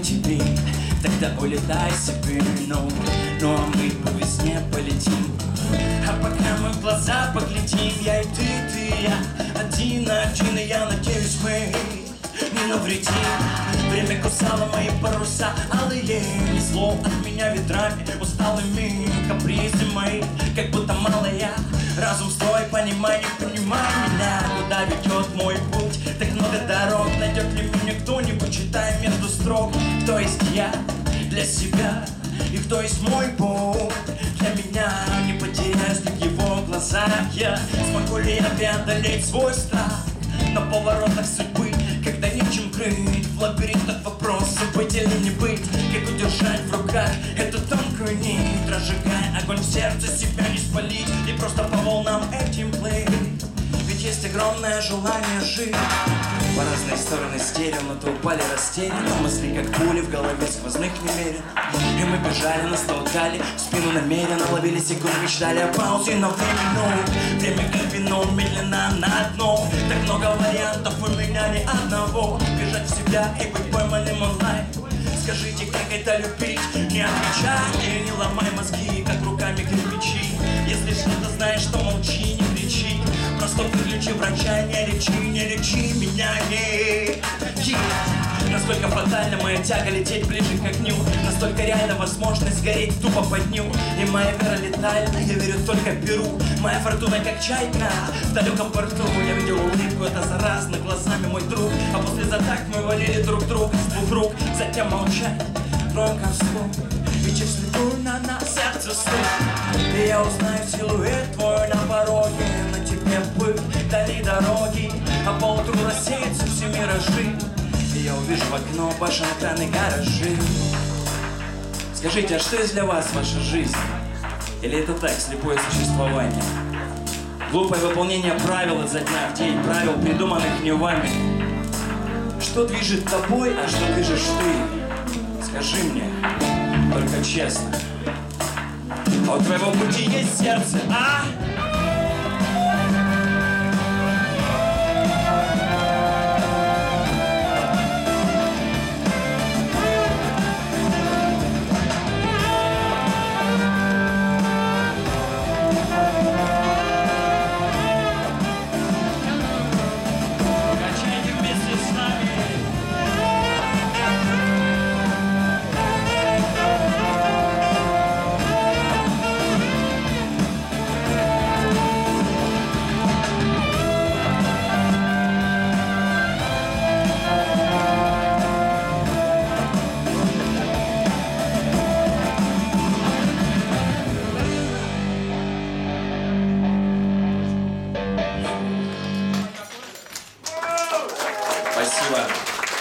тебе, тогда улетай себе, ну а мы по весне полетим. А пока мы в глаза поглядим, я и ты и я, один на один, и я надеюсь, мы не навредим. Время кусало мои паруса алые, несло от меня ветрами усталыми. Капризы мои, как будто малая. Разум строй, понимай, не понимай меня. Куда ведет мой путь? Так много дорог. Найдет ли меня кто-нибудь, читая между строк? Кто есть я для себя и кто есть мой Бог для меня? Не потеряюсь ли в его глазах я? Смогу ли я преодолеть свой страх на поворотах судьбы, когда нечем крыть? В лабиринтах вопросов, быть или не быть, как удержать в руках эту тонкую нить, разжигая огонь в сердце, себя не спалить и просто по волнам этим плыть. Ведь есть огромное желание жить. По разные стороны стерео, но то упали растерянно. Мысли как пули в голове, сквозных немерено. И мы бежали, нас толкали в спину намеренно. Ловили секунд, мечтали о паузе на время. Время как вино, медленно на дно. Так много вариантов, у меня ни одного. Бежать в себя и быть пойманным онлайн. Скажите, как это любить? Не отвечай и не ломай мозги, как руками кирпичи. Если что-то знаешь, то молчи, не кричи. Просто выключи врача, не лечи меня, Насколько фатальна моя тяга лететь ближе к огню, настолько реальна возможность гореть тупо под дню. И моя вера летальна, я верю только Перу. Моя фортуна как чайка в далеком порту. Я видел улыбку, это заразно, глазами мой друг. А после затак мы валили друг друга с двух рук. Затем молчать, громко вслух. И чувствую на нас сердце стук. И я узнаю силуэт твой на пороге. На тебе пыль, дали дороги, а поутру рассеются все миражи. И я увижу в окно башенные гаражи. Скажите, а что есть для вас ваша жизнь? Или это так, слепое существование? Глупое выполнение правил изо дня в день, правил, придуманных не вами. Что движет тобой, а что движешь ты? Скажи мне, только честно. А у твоего пути есть сердце, а?